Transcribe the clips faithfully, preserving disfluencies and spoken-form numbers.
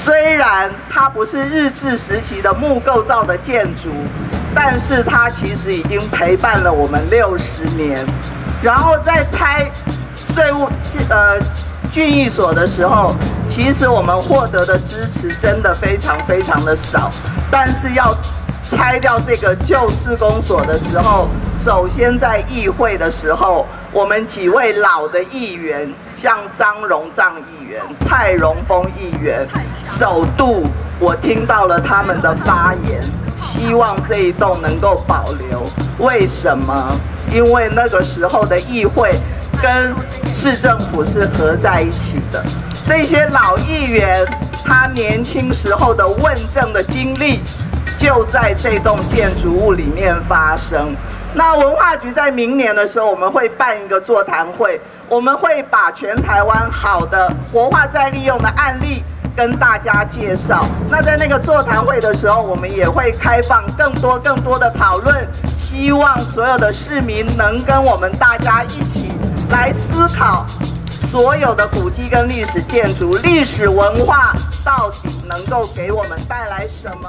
虽然它不是日治时期的木构造的建筑，但是它其实已经陪伴了我们六十年。然后在拆税务呃郡役所的时候，其实我们获得的支持真的非常非常的少。但是要拆掉这个旧市公所的时候，首先在议会的时候，我们几位老的议员，像张荣藏议员、蔡荣丰议员，首度我听到了他们的发言，希望这一栋能够保留。为什么？因为那个时候的议会跟市政府是合在一起的。这些老议员他年轻时候的问政的经历，就在这栋建筑物里面发生。那文化局在明年的时候，我们会办一个座谈会，我们会把全台湾好的活化再利用的案例跟大家介绍。那在那个座谈会的时候，我们也会开放更多更多的讨论，希望所有的市民能跟我们大家一起来思考，所有的古迹跟历史建筑、历史文化到底能够给我们带来什么。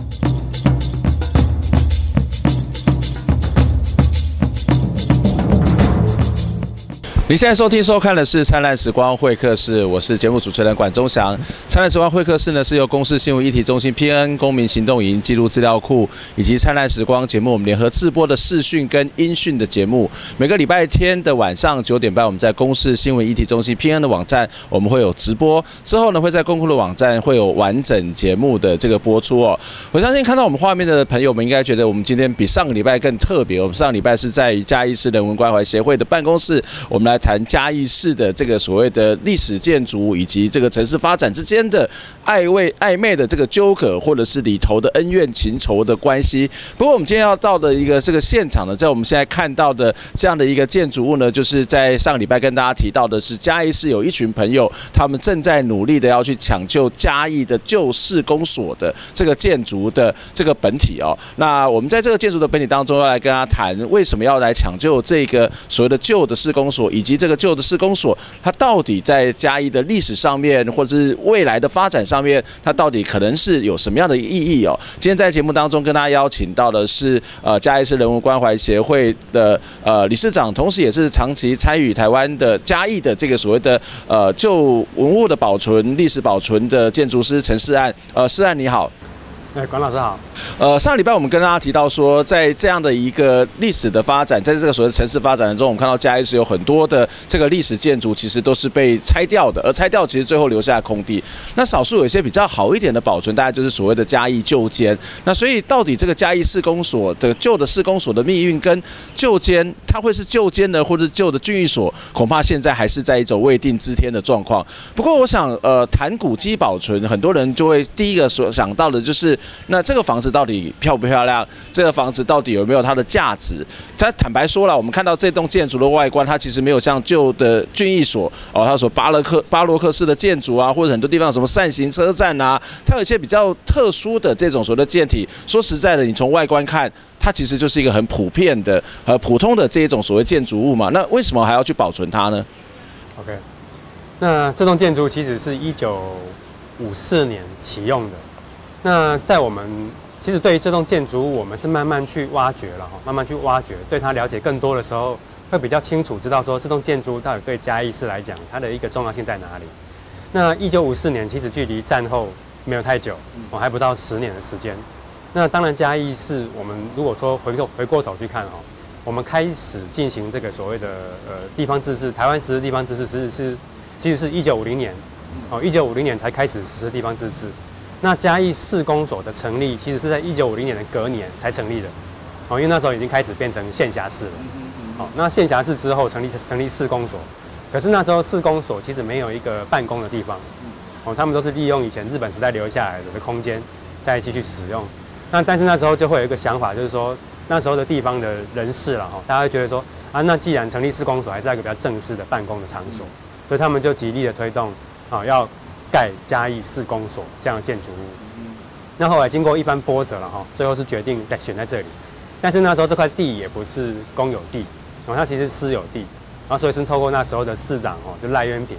您现在收听收看的是《灿烂时光会客室》，我是节目主持人管中祥。《灿烂时光会客室》呢是由公视新闻议题中心 P N 公民行动营记录资料库以及《灿烂时光》节目我们联合制播的视讯跟音讯的节目。每个礼拜天的晚上九点半，我们在公视新闻议题中心 P N 的网站我们会有直播，之后呢会在公库的网站会有完整节目的这个播出哦。我相信看到我们画面的朋友们应该觉得我们今天比上个礼拜更特别。我们上个礼拜是在嘉义市人文关怀协会的办公室，我们来谈嘉义市的这个所谓的历史建筑以及这个城市发展之间的暧昧暧昧的这个纠葛，或者是里头的恩怨情仇的关系。不过我们今天要到的一个这个现场呢，在我们现在看到的这样的一个建筑物呢，就是在上个礼拜跟大家提到的是嘉义市有一群朋友，他们正在努力的要去抢救嘉义的旧市公所的这个建筑的这个本体哦。那我们在这个建筑的本体当中要来跟大家谈，为什么要来抢救这个所谓的旧的市公所，以及这个旧的市公所，它到底在嘉义的历史上面，或者是未来的发展上面，它到底可能是有什么样的意义哦？今天在节目当中跟大家邀请到的是呃嘉义市人文关怀协会的呃理事长，同时也是长期参与台湾的嘉义的这个所谓的呃旧文物的保存、历史保存的建筑师陈世安。呃，世安你好。 哎，管老师好。 呃，上礼拜我们跟大家提到说，在这样的一个历史的发展，在这个所谓的城市发展中，我们看到嘉义市有很多的这个历史建筑，其实都是被拆掉的，而拆掉其实最后留下空地。那少数有一些比较好一点的保存，大概就是所谓的嘉义旧监。那所以到底这个嘉义市公所的旧的市公所的命运跟旧监，它会是旧监呢，或者旧的郡役所，恐怕现在还是在一种未定之天的状况。不过我想，呃，谈古迹保存，很多人就会第一个所想到的就是。那这个房子到底漂不漂亮？这个房子到底有没有它的价值？它坦白说了，我们看到这栋建筑的外观，它其实没有像旧的郡役所哦，它所巴洛克巴洛克式的建筑啊，或者很多地方有什么扇形车站啊，它有一些比较特殊的这种所谓的建体。说实在的，你从外观看，它其实就是一个很普遍的、呃普通的这一种所谓建筑物嘛。那为什么还要去保存它呢 ？OK， 那这栋建筑其实是一九五四年启用的。那在我们其实对于这栋建筑物，我们是慢慢去挖掘了哈，慢慢去挖掘，对它了解更多的时候，会比较清楚知道说这栋建筑到底对嘉义市来讲，它的一个重要性在哪里。那一九五四年其实距离战后没有太久，哦，还不到十年的时间。那当然嘉义市，我们如果说回头回过头去看哈，我们开始进行这个所谓的呃地方自治，台湾实施地方自治是是其实是一九五零年，哦，一九五零年才开始实施地方自治。那嘉义市公所的成立，其实是在一九五零年的隔年才成立的，哦，因为那时候已经开始变成县辖市了。好，那县辖市之后成立成立市公所，可是那时候市公所其实没有一个办公的地方，哦，他们都是利用以前日本时代留下来的空间，在一起去使用。那但是那时候就会有一个想法，就是说那时候的地方的人士了哈，大家会觉得说啊，那既然成立市公所，还是要一个比较正式的办公的场所，所以他们就极力的推动啊要。盖嘉义市公所这样的建筑物，那后来经过一番波折了哈，最后是决定再选在这里。但是那时候这块地也不是公有地，哦，它其实是私有地，然后所以是透过那时候的市长哦，就赖渊平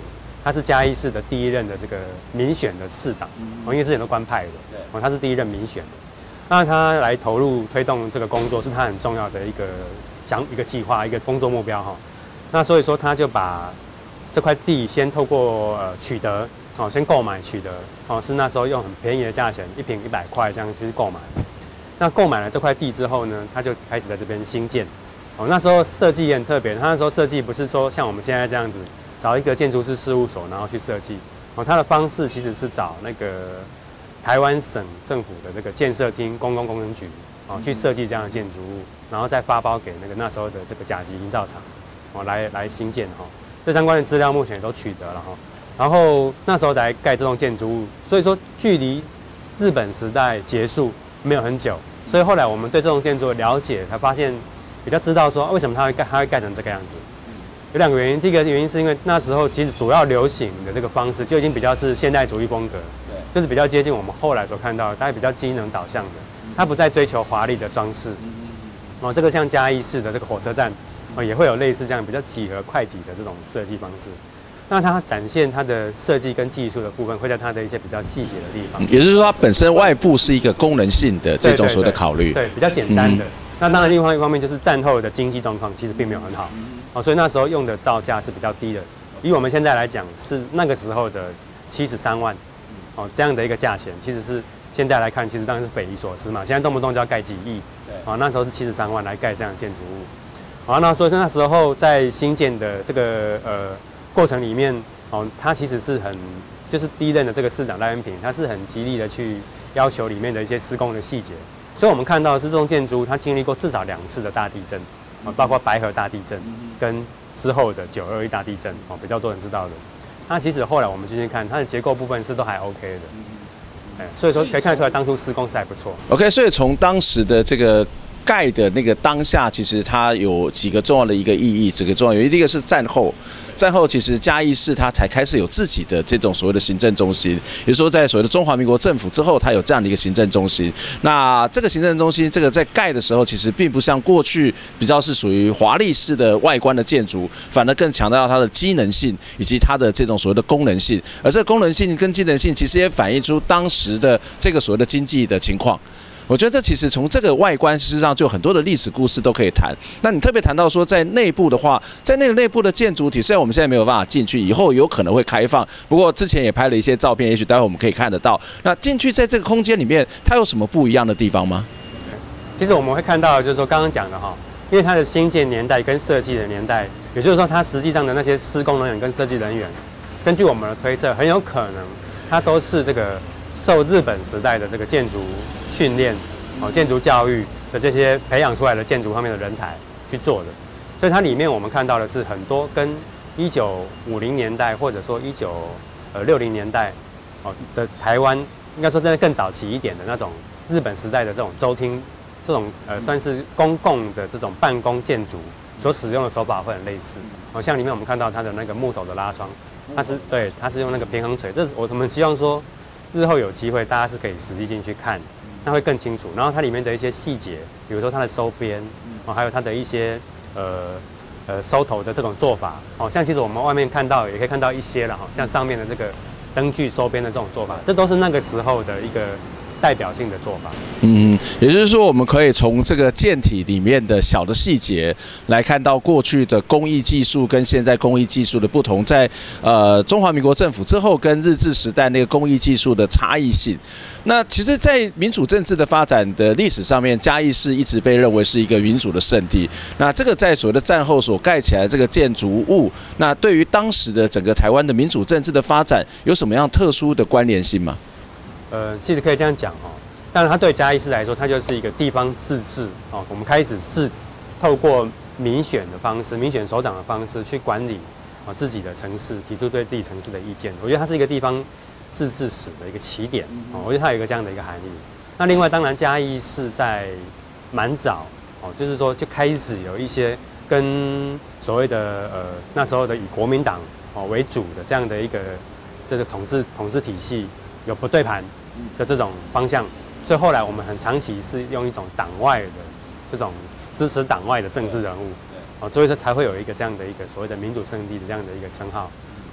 他是嘉义市的第一任的这个民选的市长，哦，因为之前都官派的，哦，他是第一任民选的。那他来投入推动这个工作，是他很重要的一个想一个计划，一个工作目标哈。那所以说，他就把这块地先透过呃取得，哦，先购买取得，哦，是那时候用很便宜的价钱，一坪一百块这样去购买。那购买了这块地之后呢，他就开始在这边兴建。哦，那时候设计也很特别，他那时候设计不是说像我们现在这样子，找一个建筑师事务所然后去设计。哦，他的方式其实是找那个台湾省政府的这个建设厅公共工程局，哦，去设计这样的建筑物，然后再发包给那个那时候的这个甲级营造厂，哦，来来兴建哈。这相关的资料目前也都取得了哈。然后那时候来盖这栋建筑物，所以说距离日本时代结束没有很久，所以后来我们对这栋建筑的了解，才发现比较知道说为什么它会盖，它会盖成这个样子。有两个原因，第一个原因是因为那时候其实主要流行的这个方式就已经比较是现代主义风格，对，就是比较接近我们后来所看到的，大概比较机能导向的，它不再追求华丽的装饰。哦，这个像嘉义市的这个火车站，哦，也会有类似这样比较几何快体的这种设计方式。那它展现它的设计跟技术的部分，会在它的一些比较细节的地方。 也就是说，它本身外部是一个功能性的这种所谓的考虑， 对，对对对比较简单的。嗯、那当然，另外一方面就是战后的经济状况其实并没有很好，哦，所以那时候用的造价是比较低的。以我们现在来讲，是那个时候的七十三万，哦，这样的一个价钱，其实是现在来看，其实当然是匪夷所思嘛。现在动不动就要盖几亿，对，哦，那时候是七十三万来盖这样的建筑物。好，那所以那时候在新建的这个呃过程里面，哦，他其实是很，就是第一任的这个市长赖恩平，他是很极力的去要求里面的一些施工的细节。所以我们看到的是这栋建筑，它经历过至少两次的大地震，哦，包括白河大地震跟之后的九二一大地震，哦，比较多人知道的。那其实后来我们进去看，它的结构部分是都还 OK 的，哎，所以说可以看得出来当初施工是还不错。 OK， 所以从当时的这个盖的那个当下，其实它有几个重要的一个意义，几个重要。有第一个是战后，战后其实嘉义市它才开始有自己的这种所谓的行政中心，也就是说在所谓的中华民国政府之后，它有这样的一个行政中心。那这个行政中心，这个在盖的时候，其实并不像过去比较是属于华丽式的外观的建筑，反而更强调它的机能性以及它的这种所谓的功能性。而这个功能性跟机能性，其实也反映出当时的这个所谓的经济的情况。我觉得这其实从这个外观，事实上就有很多的历史故事都可以谈。那你特别谈到说，在内部的话，在那个内部的建筑体，虽然我们现在没有办法进去，以后有可能会开放。不过之前也拍了一些照片，也许待会我们可以看得到。那进去在这个空间里面，它有什么不一样的地方吗？ 其实我们会看到，就是说刚刚讲的哈，因为它的兴建年代跟设计的年代，也就是说它实际上的那些施工人员跟设计人员，根据我们的推测，很有可能它都是这个受日本时代的这个建筑训练、哦建筑教育的这些培养出来的建筑方面的人才去做的，所以它里面我们看到的是很多跟一九五零年代或者说一九呃六零年代哦的台湾，应该说在更早期一点的那种日本时代的这种州厅，这种呃算是公共的这种办公建筑所使用的手法会很类似。哦，像里面我们看到它的那个木头的拉窗，它是对它是用那个平衡锤，这是我们希望说。日后有机会，大家是可以实际进去看，那会更清楚。然后它里面的一些细节，比如说它的收边，哦，还有它的一些呃呃收头的这种做法，哦，像其实我们外面看到也可以看到一些了哈，像上面的这个灯具收边的这种做法，这都是那个时候的一个代表性的做法。 嗯，也就是说，我们可以从这个建体里面的小的细节来看到过去的工艺技术跟现在工艺技术的不同，在呃中华民国政府之后跟日治时代那个工艺技术的差异性。那其实，在民主政治的发展的历史上面，嘉义市一直被认为是一个民主的圣地。那这个在所谓的战后所盖起来的这个建筑物，那对于当时的整个台湾的民主政治的发展，有什么样特殊的关联性吗？ 呃，其实可以这样讲哦。当然，它对嘉义市来说，它就是一个地方自治哦。我们开始自透过民选的方式、民选首长的方式去管理啊自己的城市，提出对自己城市的意见。我觉得它是一个地方自治史的一个起点哦。我觉得它有一个这样的一个含义。那另外，当然嘉义市在蛮早哦，就是说就开始有一些跟所谓的呃那时候的以国民党哦为主的这样的一个这个统治统治体系有不对盘的这种方向。所以后来我们很长期是用一种党外的这种支持党外的政治人物，哦，所以说才会有一个这样的一个所谓的民主圣地的这样的一个称号。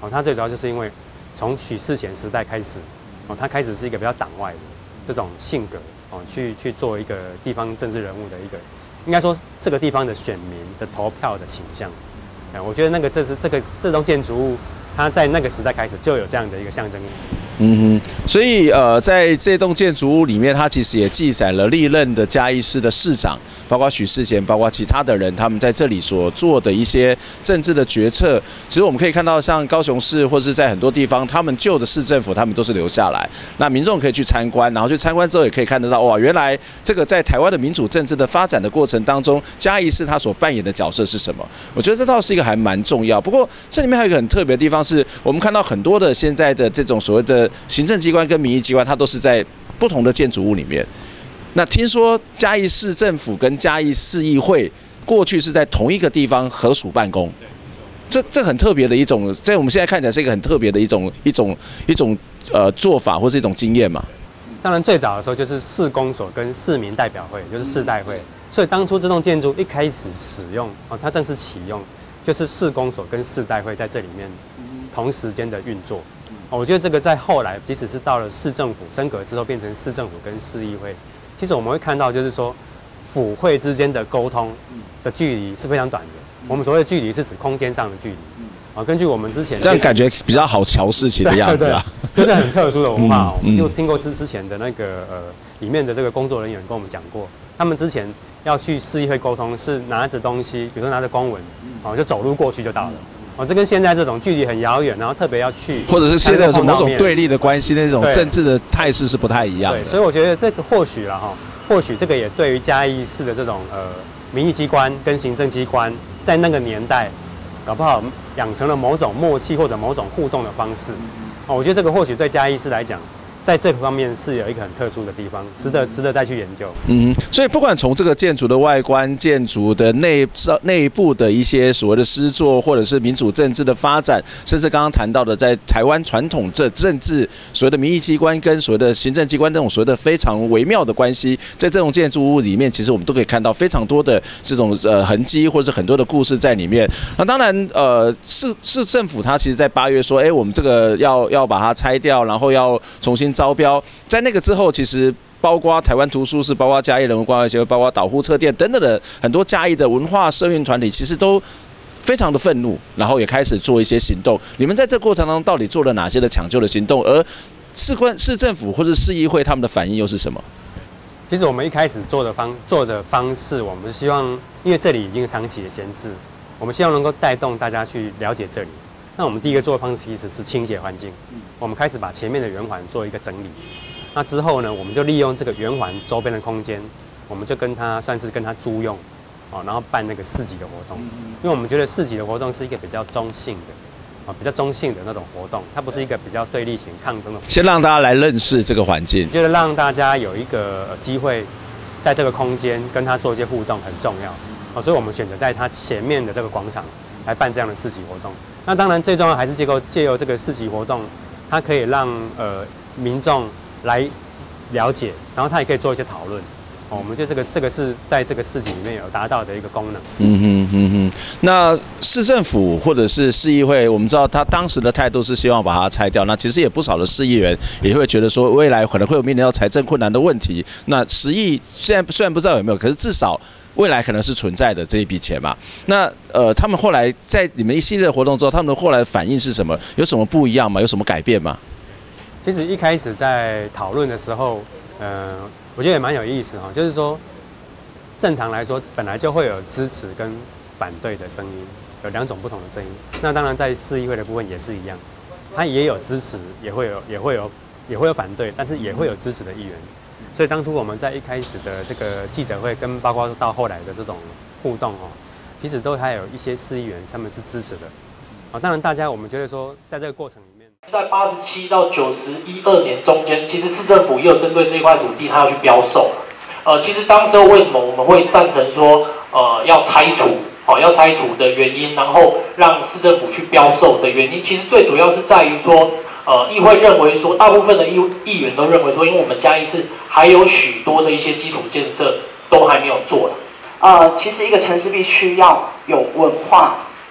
哦，它最主要就是因为从许世贤时代开始，哦，他开始是一个比较党外的这种性格，哦，去去做一个地方政治人物的一个，应该说这个地方的选民的投票的倾向。哎，我觉得那个这是这个这栋建筑物，它在那个时代开始就有这样的一个象征意义。 嗯哼，所以呃，在这栋建筑物里面，它其实也记载了历任的嘉义市的市长，包括许世贤，包括其他的人，他们在这里所做的一些政治的决策。其实我们可以看到，像高雄市或者是在很多地方，他们旧的市政府，他们都是留下来。那民众可以去参观，然后去参观之后，也可以看得到，哇，原来这个在台湾的民主政治的发展的过程当中，嘉义市它所扮演的角色是什么？我觉得这倒是一个还蛮重要。不过这里面还有一个很特别的地方是，我们看到很多的现在的这种所谓的行政机关跟民意机关，它都是在不同的建筑物里面。那听说嘉义市政府跟嘉义市议会过去是在同一个地方合署办公，这这很特别的一种，在我们现在看起来是一个很特别的一种一种一种呃做法或是一种经验嘛。 当然最早的时候就是市公所跟市民代表会，就是市代会，所以当初这栋建筑一开始使用哦，它正式启用，就是市公所跟市代会在这里面同时间的运作。我觉得这个在后来，即使是到了市政府升格之后，变成市政府跟市议会，其实我们会看到，就是说府会之间的沟通的距离是非常短的。我们所谓的距离是指空间上的距离。啊，根据我们之前这样感觉比较好瞧事情的样子啊， 对对对，这是很特殊的文化哦。我们就听过之之前的那个呃里面的这个工作人员跟我们讲过，他们之前要去市议会沟通，是拿着东西，比如说拿着公文，哦，就走路过去就到了。哦，这跟现在这种距离很遥远，然后特别要去， 或者是现在有某种对立的关系，那种政治的态势是不太一样的。 对，所以我觉得这个或许啦哈，或许这个也对于嘉义市的这种呃民意机关跟行政机关，在那个年代，搞不好养成了某种默契或者某种互动的方式。哦，我觉得这个或许对嘉义市来讲，在这方面是有一个很特殊的地方，值得值得再去研究。 嗯，所以不管从这个建筑的外观、建筑的内内部的一些所谓的施作，或者是民主政治的发展，甚至刚刚谈到的在台湾传统这政治所谓的民意机关跟所谓的行政机关这种所谓的非常微妙的关系，在这种建筑物里面，其实我们都可以看到非常多的这种呃痕迹，或者是很多的故事在里面。那当然，呃，市市政府它其实在八月说，哎，我们这个要要把它拆掉，然后要重新招标，在那个之后，其实包括台湾图书室、包括嘉义人文关怀协会、包括岛户车店等等的很多嘉义的文化社运团体，其实都非常的愤怒，然后也开始做一些行动。你们在这个过程当中到底做了哪些的抢救的行动？而市官、市政府或者市议会他们的反应又是什么？ 其实我们一开始做的方做的方式，我们是希望，因为这里已经长期的闲置，我们希望能够带动大家去了解这里。那我们第一个做的方式其实是清洁环境，我们开始把前面的圆环做一个整理。那之后呢，我们就利用这个圆环周边的空间，我们就跟他算是跟他租用，哦，然后办那个市集的活动。因为我们觉得市集的活动是一个比较中性的，啊，比较中性的那种活动，它不是一个比较对立型抗争的活动。 先让大家来认识这个环境， 觉得让大家有一个机会，在这个空间跟他做一些互动很重要。哦，所以我们选择在他前面的这个广场来办这样的市集活动。那当然最重要还是借由借由这个市集活动，它可以让呃民众来了解，然后他也可以做一些讨论。哦，我们觉得这个这个是在这个市集里面有达到的一个功能。 嗯哼嗯哼。那市政府或者是市议会，我们知道他当时的态度是希望把它拆掉。那其实也不少的市议员也会觉得说，未来可能会有面临到财政困难的问题。那十亿现在虽然不知道有没有，可是至少未来可能是存在的这一笔钱嘛。那呃，他们后来在你们一系列的活动之后，他们后来的反应是什么？有什么不一样吗？有什么改变吗？ 其实一开始在讨论的时候，呃，我觉得也蛮有意思哈，就是说，正常来说本来就会有支持跟反对的声音，有两种不同的声音。那当然在市议会的部分也是一样，它也有支持，也会有也会有也会有反对，但是也会有支持的议员。所以当初我们在一开始的这个记者会，跟包括到后来的这种互动哦，其实都还有一些市议员他们是支持的。啊，当然大家我们觉得说，在这个过程里面， 在八十七到九十一二年中间，其实市政府也有针对这一块土地，它要去标售。呃，其实当时候为什么我们会赞成说，呃，要拆除，哦，要拆除的原因，然后让市政府去标售的原因，其实最主要是在于说，呃，议会认为说，大部分的议议员都认为说，因为我们嘉义市还有许多的一些基础建设都还没有做了。 呃，其实一个城市必须要有文化，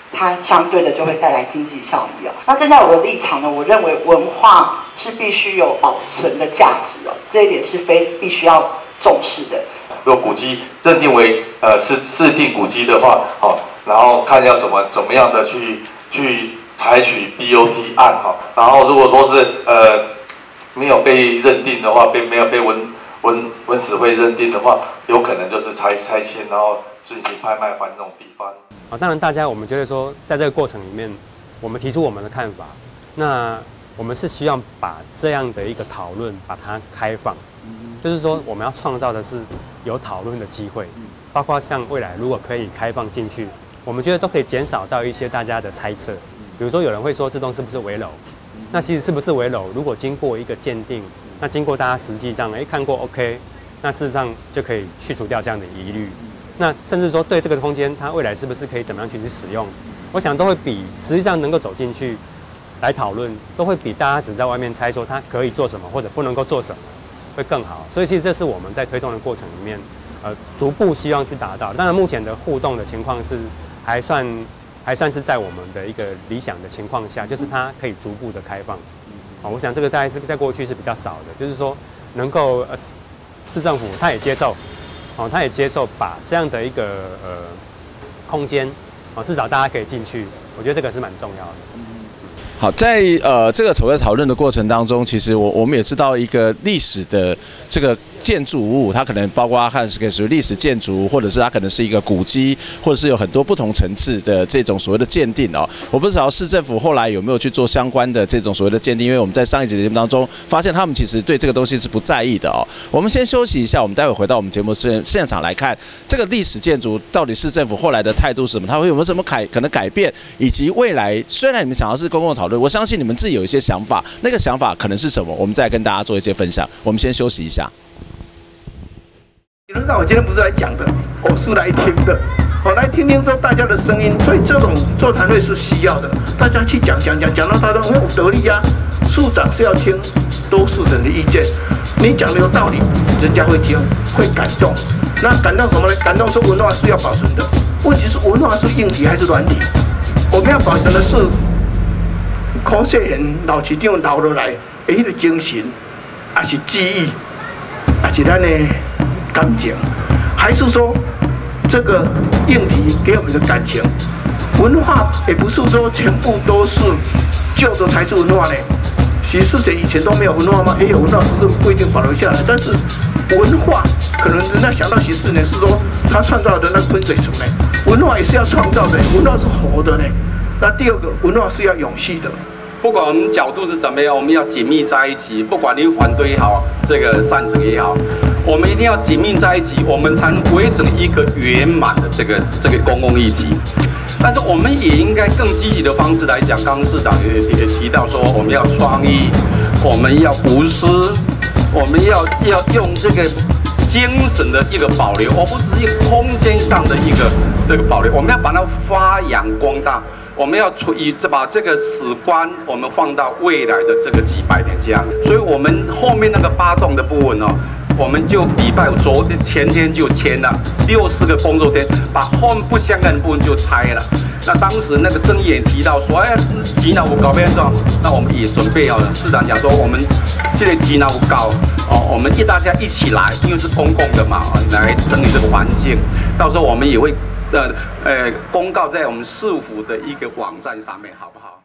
它相对的就会带来经济效益哦。那站在我的立场呢，我认为文化是必须有保存的价值哦，这一点是非必须要重视的。 如果古迹认定为呃是制定古迹的话，好、哦，然后看要怎么怎么样的去去采取 B O T 案哈、哦，然后如果说是呃没有被认定的话，被没有被文文文史会认定的话，有可能就是拆拆迁，然后进行拍卖还这种地方。 啊，当然大家我们觉得说，在这个过程里面，我们提出我们的看法，那我们是希望把这样的一个讨论把它开放，就是说我们要创造的是有讨论的机会，包括像未来如果可以开放进去，我们觉得都可以减少到一些大家的猜测，比如说有人会说这栋是不是危楼，那其实是不是危楼，如果经过一个鉴定，那经过大家实际上哎看过 OK， 那事实上就可以去除掉这样的疑虑。那甚至说对这个空间，它未来是不是可以怎么样去使用，我想都会比实际上能够走进去来讨论，都会比大家只在外面猜说它可以做什么或者不能够做什么会更好。所以其实这是我们在推动的过程里面，呃，逐步希望去达到。当然目前的互动的情况是还算还算是在我们的一个理想的情况下，就是它可以逐步的开放。啊，我想这个大概是在过去是比较少的，就是说能够呃市政府他也接受。哦，他也接受把这样的一个呃空间，哦，至少大家可以进去，我觉得这个是蛮重要的。 好，在呃这个所谓讨论的过程当中，其实我我们也知道一个历史的这个建筑物，它可能包括它是个属于历史建筑，或者是它可能是一个古迹，或者是有很多不同层次的这种所谓的鉴定哦。我不知道市政府后来有没有去做相关的这种所谓的鉴定，因为我们在上一集的节目当中发现他们其实对这个东西是不在意的哦。我们先休息一下，我们待会回到我们节目现现场来看这个历史建筑到底市政府后来的态度是什么，它会有没有什么改可能改变，以及未来虽然你们想要是公共讨论，我相信你们自己有一些想法，那个想法可能是什么，我们再跟大家做一些分享。我们先休息一下。 理论上，我今天不是来讲的，我是来听的。我来听听说大家的声音，所以这种座谈会是需要的。大家去讲讲讲，讲到大家很有得力呀。处长是要听多数人的意见，你讲的有道理，人家会听，会感动。那感动什么呢？感动是文化是要保存的。问题是文化是硬体还是软体？我们要保存的是孔谢贤老市长留落来的迄个精神，还是记忆，还是咱的感情，还是说这个硬体给我们的感情？文化也不是说全部都是旧的才是文化呢。许世杰以前都没有文化吗？也有文化，只是不一定保留下来。但是文化可能人家想到许世杰是说他创造的那个喷水池呢，文化也是要创造的，文化是活的呢。那第二个，文化是要永续的。 不管我们角度是怎么样，我们要紧密在一起。不管你反对也好，这个赞成也好，我们一定要紧密在一起，我们才能围整一个圆满的这个这个公共议题。但是我们也应该更积极的方式来讲。刚刚市长也也提到说，我们要创意，我们要无私，我们要要用这个精神的一个保留，而不是一个空间上的一个这个保留。我们要把它发扬光大。我们要以把这个史观，我们放到未来的这个几百年这样。所以，我们后面那个八栋的部分哦，我们就礼拜五昨天前天就签了六十个工作天，把后面不相干的部分就拆了。那当时那个争议也提到说，哎，吉拿五搞变状，那我们也准备好了。市长讲说，我们这个吉拿五搞哦，我们一大家一起来，因为是公共的嘛，来整理这个环境。到时候我们也会。呃呃，公告在我们市府的一个网站上面，好不好？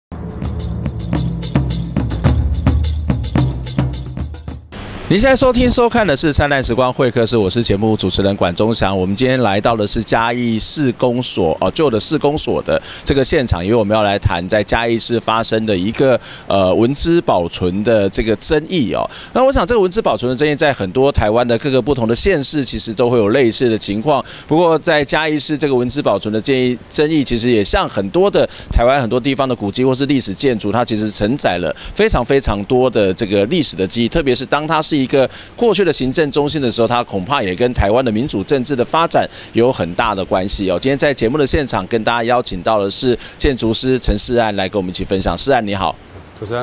您现在收听收看的是灿烂时光会客室，我是节目主持人管中祥。我们今天来到的是嘉义市公所哦，旧的市公所的这个现场，因为我们要来谈在嘉义市发生的一个呃文资保存的这个争议哦。那我想这个文资保存的争议，在很多台湾的各个不同的县市，其实都会有类似的情况。不过在嘉义市这个文资保存的建议争议，其实也像很多的台湾很多地方的古迹或是历史建筑，它其实承载了非常非常多的这个历史的记忆，特别是当它是一个过去的行政中心的时候，它恐怕也跟台湾的民主政治的发展有很大的关系哦。今天在节目的现场跟大家邀请到的是建筑师陈世安来跟我们一起分享。世安你好。 主持人好。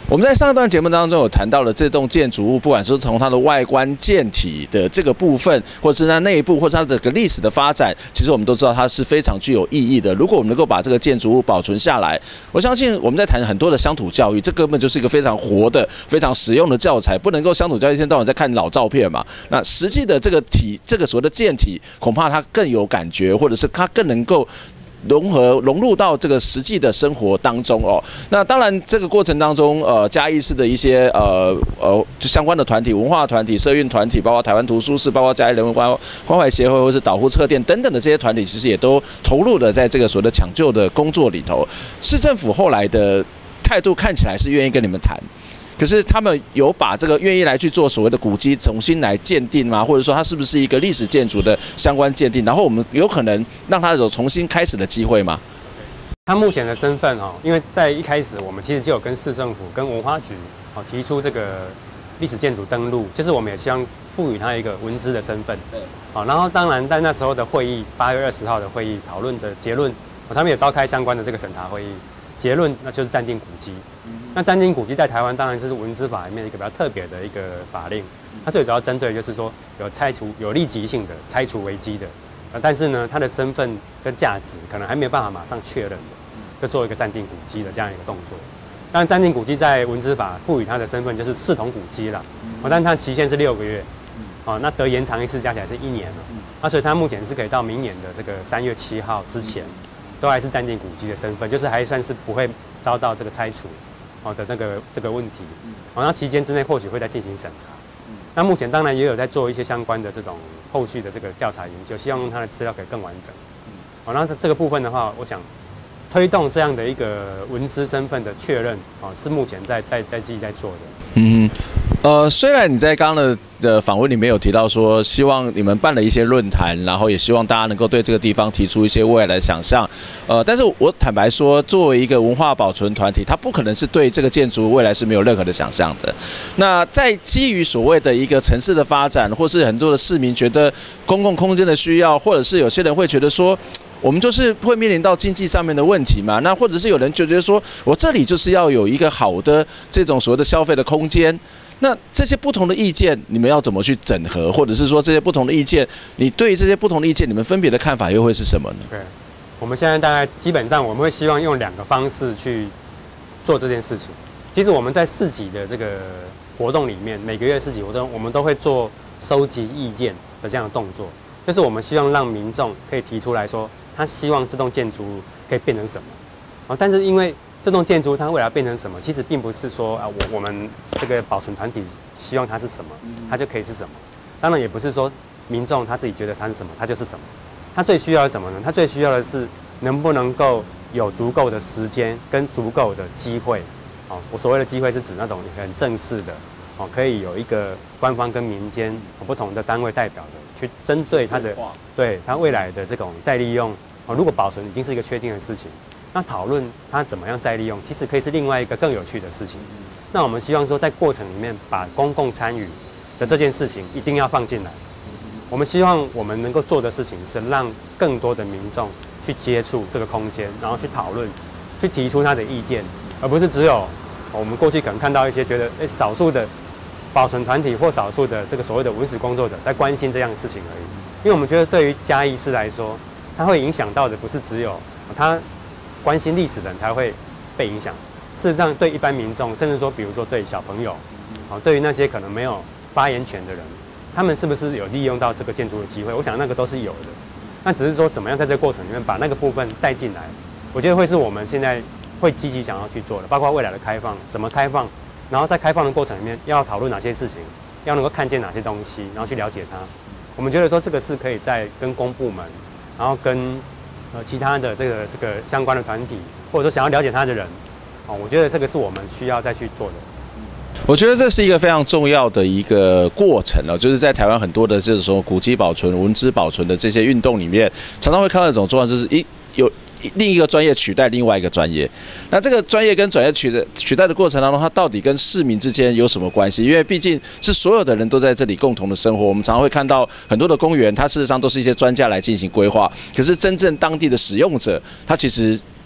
我们在上一段节目当中有谈到了这栋建筑物，不管是从它的外观建体的这个部分，或者是它内部，或者它的个历史的发展，其实我们都知道它是非常具有意义的。如果我们能够把这个建筑物保存下来，我相信我们在谈很多的乡土教育，这根本就是一个非常活的、非常实用的教材，不能够乡土教育一天到晚在看老照片嘛。那实际的这个体，这个所谓的建体，恐怕它更有感觉，或者是它更能够融合融入到这个实际的生活当中哦。那当然，这个过程当中，呃，嘉义市的一些呃呃就相关的团体、文化团体、社运团体，包括台湾图书室，包括嘉义人文关关怀协会，或是岛呼车店等等的这些团体，其实也都投入了在这个所谓的抢救的工作里头。市政府后来的态度看起来是愿意跟你们谈。可是他们有把这个愿意来去做所谓的古迹重新来鉴定吗？或者说它是不是一个历史建筑的相关鉴定？然后我们有可能让它有重新开始的机会吗？ 他目前的身份哦，因为在一开始我们其实就有跟市政府、跟文化局哦提出这个历史建筑登录，就是我们也希望赋予它一个文资的身份。对。好，然后当然在那时候的会议，八月二十号的会议讨论的结论，哦，他们也召开相关的这个审查会议，结论那就是暂定古迹。那暂定古迹在台湾当然就是文资法里面一个比较特别的一个法令，它最主要针对就是说有拆除有立即性的拆除危机的，呃，但是呢它的身份跟价值可能还没有办法马上确认的，就做一个暂定古迹的这样一个动作。当然暂定古迹在文资法赋予它的身份就是视同古迹啦，哦，但它期限是六个月，哦，那得延长一次加起来是一年了，那所以它目前是可以到明年的这个三月七号之前，都还是暂定古迹的身份，就是还算是不会遭到这个拆除。好的那个这个问题，好，那期间之内或许会再进行审查。那目前当然也有在做一些相关的这种后续的这个调查研究，希望用它的资料可以更完整。好，那这这个部分的话，我想推动这样的一个文资身份的确认，啊，是目前在在在继续在做的。嗯。 呃，虽然你在刚刚的的访问里面有提到说，希望你们办了一些论坛，然后也希望大家能够对这个地方提出一些未来的想象，呃，但是我坦白说，作为一个文化保存团体，它不可能是对这个建筑未来是没有任何的想象的。那在基于所谓的一个城市的发展，或是很多的市民觉得公共空间的需要，或者是有些人会觉得说，我们就是会面临到经济上面的问题嘛，那或者是有人就觉得说，我这里就是要有一个好的这种所谓的消费的空间。那这些不同的意见，你们要怎么去整合，或者是说这些不同的意见，你对这些不同的意见，你们分别的看法又会是什么呢？ 对，我们现在大概基本上我们会希望用两个方式去做这件事情。其实我们在市集的这个活动里面，每个月市集活动，我们都会做收集意见的这样的动作，就是我们希望让民众可以提出来说，他希望这栋建筑物可以变成什么。啊，但是因为这栋建筑它未来变成什么，其实并不是说啊，我我们这个保存团体希望它是什么，它就可以是什么。当然也不是说民众他自己觉得它是什么，它就是什么。他最需要的是什么呢？他最需要的是能不能够有足够的时间跟足够的机会。哦，我所谓的机会是指那种很正式的，哦，可以有一个官方跟民间不同的单位代表的，去针对它的对它未来的这种再利用。哦，如果保存已经是一个确定的事情。那讨论它怎么样再利用，其实可以是另外一个更有趣的事情。那我们希望说，在过程里面把公共参与的这件事情一定要放进来。我们希望我们能够做的事情是让更多的民众去接触这个空间，然后去讨论，去提出他的意见，而不是只有我们过去可能看到一些觉得，哎，少数的保存团体或少数的这个所谓的文史工作者在关心这样的事情而已。因为我们觉得对于嘉义市来说，它会影响到的不是只有它。关心历史的人才会被影响。事实上，对一般民众，甚至说，比如说对小朋友，啊，对于那些可能没有发言权的人，他们是不是有利用到这个建筑的机会？我想那个都是有的。那只是说，怎么样在这个过程里面把那个部分带进来，我觉得会是我们现在会积极想要去做的。包括未来的开放，怎么开放，然后在开放的过程里面要讨论哪些事情，要能够看见哪些东西，然后去了解它。我们觉得说，这个是可以在跟公部门，然后跟呃，其他的这个这个相关的团体，或者说想要了解他的人，哦，我觉得这个是我们需要再去做的。 我觉得这是一个非常重要的一个过程哦，就是在台湾很多的这种古迹保存、文资保存的这些运动里面，常常会看到一种状况，就是一有另一个专业取代另外一个专业。那这个专业跟专业取的取代的过程当中，它到底跟市民之间有什么关系？因为毕竟是所有的人都在这里共同的生活。我们常常会看到很多的公园，它事实上都是一些专家来进行规划，可是真正当地的使用者，他其实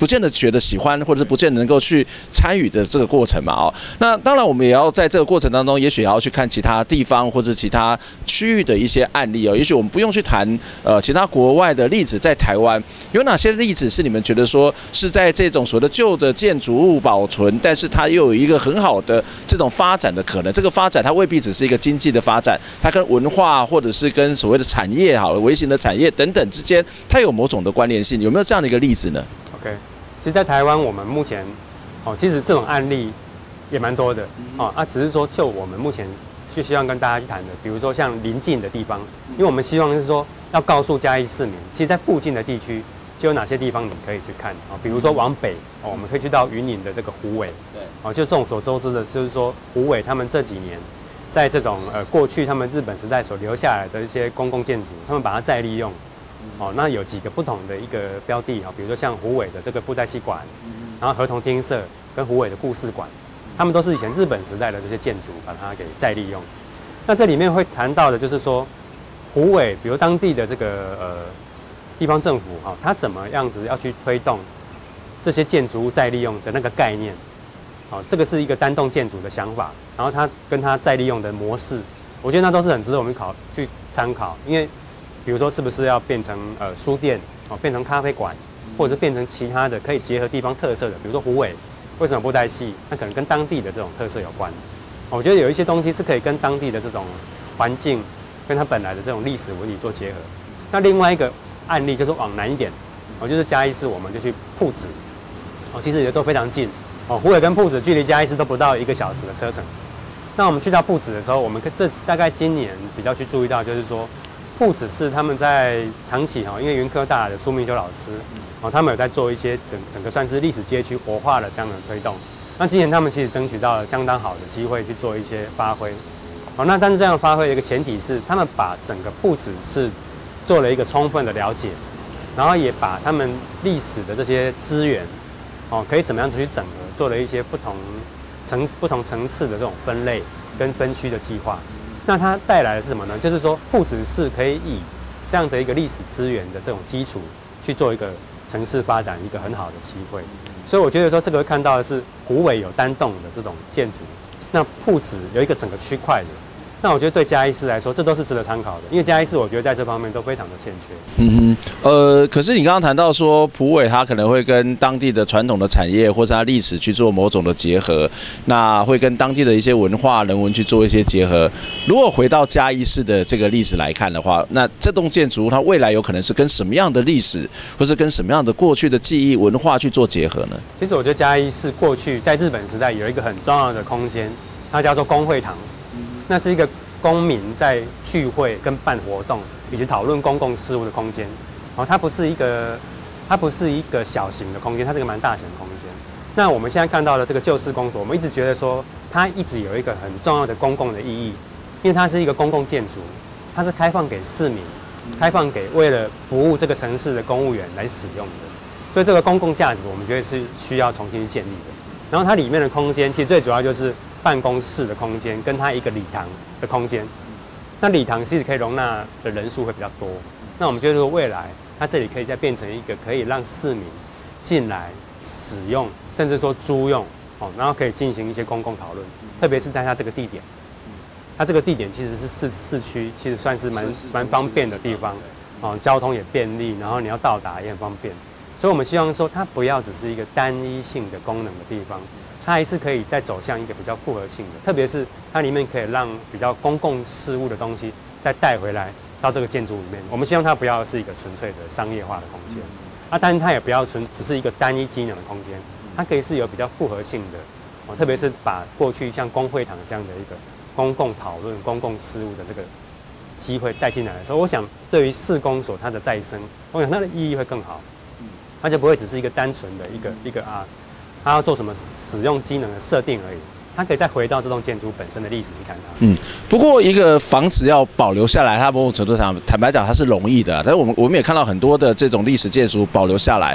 不见得觉得喜欢，或者是不见得能够去参与的这个过程嘛哦。那当然，我们也要在这个过程当中，也许也要去看其他地方或者其他区域的一些案例哦。也许我们不用去谈呃其他国外的例子，在台湾有哪些例子是你们觉得说是在这种所谓的旧的建筑物保存，但是它又有一个很好的这种发展的可能？这个发展它未必只是一个经济的发展，它跟文化或者是跟所谓的产业好微型的产业等等之间，它有某种的关联性，有没有这样的一个例子呢 ？OK， 其实，在台湾我们目前哦，其实这种案例也蛮多的哦，啊，只是说就我们目前就希望跟大家去谈的，比如说像邻近的地方，因为我们希望是说要告诉嘉义市民，其实在附近的地区就有哪些地方你可以去看啊，比如说往北哦，我们可以去到云林的这个虎尾，对，哦，就众所周知的，就是说虎尾他们这几年在这种呃过去他们日本时代所留下来的一些公共建筑，他们把它再利用。哦，那有几个不同的一个标的啊，比如说像虎尾的这个布袋戏馆，然后合同厅舍跟虎尾的故事馆，他们都是以前日本时代的这些建筑，把它给再利用。那这里面会谈到的就是说，虎尾，比如当地的这个呃地方政府哈、哦，它怎么样子要去推动这些建筑物再利用的那个概念，哦，这个是一个单栋建筑的想法，然后它跟它再利用的模式，我觉得那都是很值得我们考去参考，因为。比如说，是不是要变成呃书店哦，变成咖啡馆，或者是变成其他的可以结合地方特色的，比如说虎尾，为什么布袋戏？那可能跟当地的这种特色有关。我觉得有一些东西是可以跟当地的这种环境，跟它本来的这种历史文理做结合。那另外一个案例就是往南一点，哦，就是嘉义市，我们就去朴子，哦，其实也都非常近，哦，虎尾跟朴子距离嘉义市都不到一个小时的车程。那我们去到朴子的时候，我们这大概今年比较去注意到，就是说。朴子是他们在长期哈，因为云科大的苏明修老师，哦，他们有在做一些整整个算是历史街区活化的这样的推动。那今年他们其实争取到了相当好的机会去做一些发挥，哦，那但是这样的发挥的一个前提是，他们把整个朴子是做了一个充分的了解，然后也把他们历史的这些资源，哦，可以怎么样子去整合，做了一些不同层不同层次的这种分类跟分区的计划。那它带来的是什么呢？就是说，朴子市可以以这样的一个历史资源的这种基础去做一个城市发展一个很好的机会。所以我觉得说，这个会看到的是虎尾有单栋的这种建筑，那朴子有一个整个区块的。那我觉得对嘉义市来说，这都是值得参考的，因为嘉义市我觉得在这方面都非常的欠缺。 嗯哼，呃，可是你刚刚谈到说，埔尾它可能会跟当地的传统的产业或者它历史去做某种的结合，那会跟当地的一些文化人文去做一些结合。如果回到嘉义市的这个例子来看的话，那这栋建筑它未来有可能是跟什么样的历史，或是跟什么样的过去的记忆文化去做结合呢？ 其实我觉得嘉义市过去在日本时代有一个很重要的空间，它叫做公会堂。那是一个公民在聚会跟办活动以及讨论公共事务的空间，哦，它不是一个，它不是一个小型的空间，它是一个蛮大型的空间。那我们现在看到的这个旧市公所，我们一直觉得说它一直有一个很重要的公共的意义，因为它是一个公共建筑，它是开放给市民，开放给为了服务这个城市的公务员来使用的，所以这个公共价值我们觉得是需要重新去建立的。然后它里面的空间其实最主要就是办公室的空间，跟它一个礼堂的空间。那礼堂其实可以容纳的人数会比较多。那我们觉得说未来它这里可以再变成一个可以让市民进来使用，甚至说租用哦，然后可以进行一些公共讨论。特别是在它这个地点，它这个地点其实是市市区，其实算是蛮蛮方便的地方哦，交通也便利，然后你要到达也很方便。所以我们希望说它不要只是一个单一性的功能的地方。它还是可以再走向一个比较复合性的，特别是它里面可以让比较公共事务的东西再带回来到这个建筑里面。我们希望它不要是一个纯粹的商业化的空间，啊，但是它也不要纯只是一个单一机能的空间，它可以是有比较复合性的，哦，特别是把过去像公会堂这样的一个公共讨论、公共事务的这个机会带进来的时候，我想对于市公所它的再生，我想它的意义会更好，它就不会只是一个单纯的一个一个啊。它要做什么使用机能的设定而已，它可以再回到这栋建筑本身的历史去看它。 嗯，不过一个房子要保留下来，它某种程度上，坦白讲它是容易的，但是我们我们也看到很多的这种历史建筑保留下来，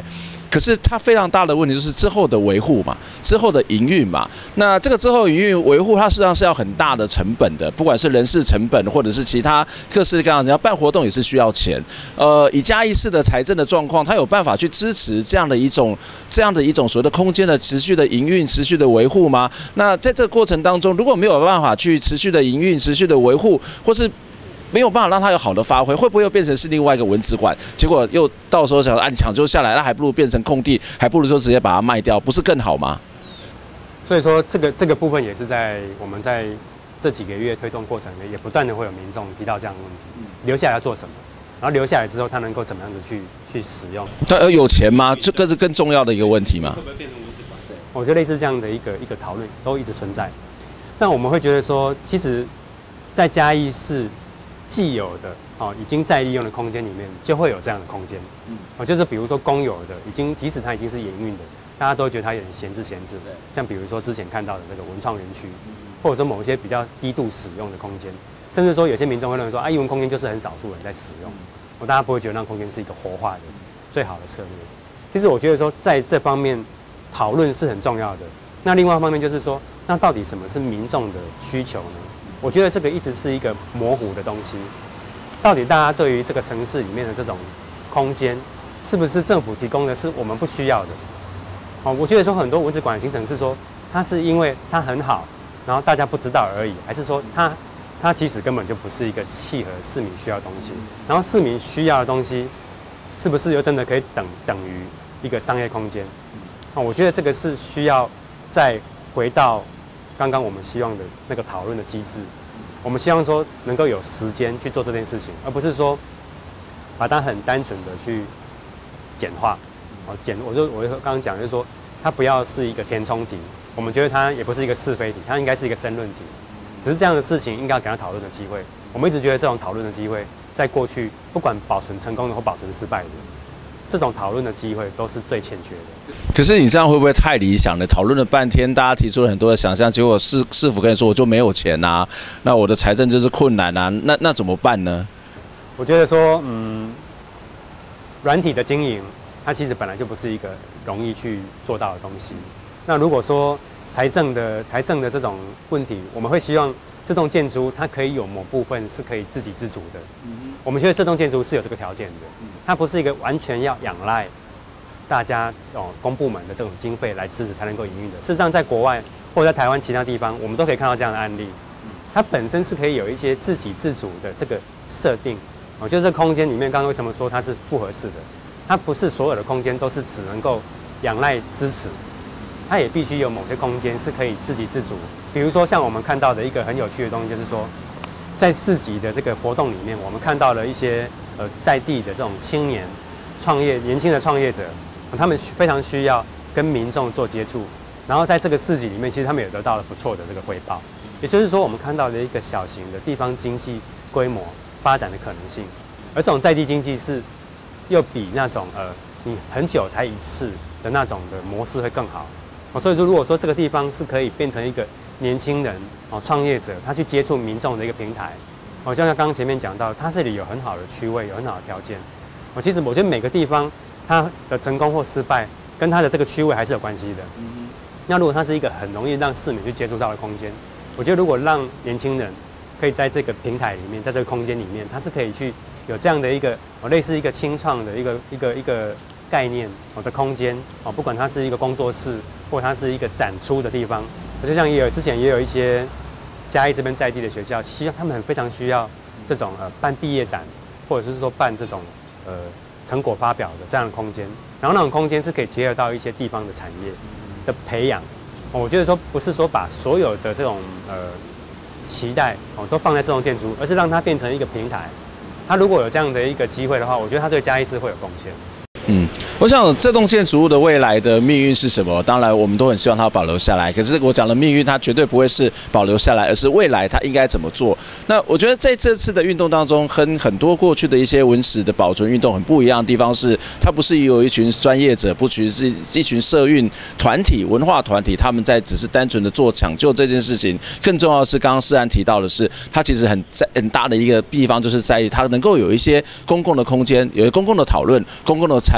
可是它非常大的问题就是之后的维护嘛，之后的营运嘛。那这个之后营运维护，它实际上是要很大的成本的，不管是人事成本，或者是其他各式各样，你要办活动也是需要钱。呃，以嘉义市的财政的状况，它有办法去支持这样的一种这样的一种所谓的空间的持续的营运、持续的维护吗？那在这个过程当中，如果没有办法去持续的营运、持续的维护，或是没有办法让它有好的发挥，会不会又变成是另外一个文资馆？结果又到时候想啊，你抢救下来，那还不如变成空地，还不如说直接把它卖掉，不是更好吗？ 所以说，这个这个部分也是在我们在这几个月推动过程里面，也不断的会有民众提到这样的问题：留下来要做什么？然后留下来之后，他能够怎么样子去去使用？ 他有钱吗？这这是更重要的一个问题吗？ 会不会变成文资馆？对，我觉得类似这样的一个一个讨论都一直存在。那我们会觉得说，其实，在嘉义市既有的哦已经在利用的空间里面，就会有这样的空间。嗯，哦，就是比如说公有的，已经即使它已经是营运的，大家都觉得它有点闲置闲置。对，像比如说之前看到的那个文创园区，或者说某一些比较低度使用的空间，甚至说有些民众会认为说，啊，艺文空间就是很少数人在使用，我、嗯、大家不会觉得那空间是一个活化的最好的策略。其实我觉得说，在这方面讨论是很重要的。那另外一方面就是说，那到底什么是民众的需求呢？我觉得这个一直是一个模糊的东西。到底大家对于这个城市里面的这种空间，是不是政府提供的是我们不需要的？哦，我觉得说很多文资馆的形成是说，它是因为它很好，然后大家不知道而已，还是说它它其实根本就不是一个契合市民需要的东西？然后市民需要的东西，是不是又真的可以等等于一个商业空间？哦，我觉得这个是需要再回到刚刚我们希望的那个讨论的机制。我们希望说能够有时间去做这件事情，而不是说把它很单纯的去简化。哦，简我就我就刚刚讲就是说，它不要是一个填充题，我们觉得它也不是一个是非题，它应该是一个申论题。只是这样的事情应该要给他讨论的机会。我们一直觉得这种讨论的机会，在过去不管保存成功的或保存失败的，这种讨论的机会都是最欠缺的。 可是你这样会不会太理想了？讨论了半天，大家提出了很多的想象，结果市市府跟你说我就没有钱啊，那我的财政就是困难啊，那那怎么办呢？ 我觉得说，嗯，软体的经营，它其实本来就不是一个容易去做到的东西。那如果说财政的财政的这种问题，我们会希望这栋建筑它可以有某部分是可以自给自足的。嗯、我们觉得这栋建筑是有这个条件的，它不是一个完全要仰赖大家哦公部门的这种经费来支持才能够营运的。事实上，在国外或者在台湾其他地方，我们都可以看到这样的案例。它本身是可以有一些自给自足的这个设定哦，就是这空间里面，刚刚为什么说它是复合式的？它不是所有的空间都是只能够仰赖支持。它也必须有某些空间是可以自给自足，比如说像我们看到的一个很有趣的东西，就是说，在市集的这个活动里面，我们看到了一些呃在地的这种青年创业、年轻的创业者，他们非常需要跟民众做接触，然后在这个市集里面，其实他们也得到了不错的这个回报。也就是说，我们看到了一个小型的地方经济规模发展的可能性，而这种在地经济是又比那种呃你很久才一次的那种的模式会更好。哦，所以说，如果说这个地方是可以变成一个年轻人哦创业者，他去接触民众的一个平台，哦，就像刚刚前面讲到，它这里有很好的区位，有很好的条件。哦，其实我觉得每个地方它的成功或失败，跟它的这个区位还是有关系的。嗯、那如果它是一个很容易让市民去接触到的空间，我觉得如果让年轻人可以在这个平台里面，在这个空间里面，它是可以去有这样的一个哦类似一个清创的一个一个一个概念哦的空间哦，不管它是一个工作室。或它是一个展出的地方，就像也有之前也有一些嘉义这边在地的学校，需要他们很非常需要这种呃办毕业展，或者是说办这种呃成果发表的这样的空间，然后那种空间是可以结合到一些地方的产业的培养。哦、我觉得说不是说把所有的这种呃期待哦都放在这栋建筑，而是让它变成一个平台。它如果有这样的一个机会的话，我觉得它对嘉义市会有贡献。 嗯，我想这栋建筑物的未来的命运是什么？当然，我们都很希望它保留下来。可是我讲的命运，它绝对不会是保留下来，而是未来它应该怎么做。那我觉得在这次的运动当中，跟很多过去的一些文史的保存运动很不一样的地方是，它不是有一群专业者，不只是一群社运团体、文化团体，他们在只是单纯的做抢救这件事情。更重要的是，刚刚世安提到的是，它其实很在很大的一个地方，就是在于它能够有一些公共的空间，有一些公共的讨论、公共的参与。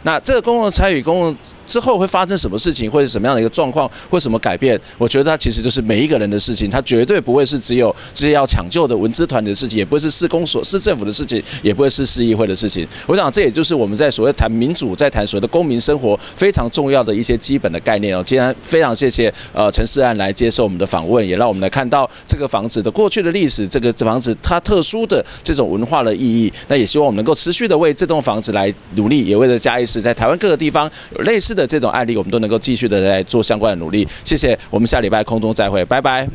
那这个公共参与、公共之后会发生什么事情，或者什么样的一个状况，或什么改变？我觉得它其实就是每一个人的事情，它绝对不会是只有这些要抢救的文资团体的事情，也不会是市公所、市政府的事情，也不会是市议会的事情。我想这也就是我们在所谓谈民主，在谈所谓的公民生活非常重要的一些基本的概念哦。今天非常谢谢呃陈世安来接受我们的访问，也让我们来看到这个房子的过去的历史，这个房子它特殊的这种文化的意义。那也希望我们能够持续的为这栋房子来努力，也为了嘉义市在台湾各个地方有类似的这种案例，我们都能够继续的来做相关的努力。谢谢，我们下礼拜空中再会，拜拜。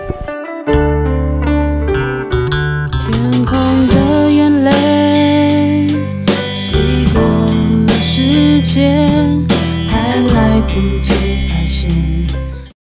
天空的眼泪洗过了世界。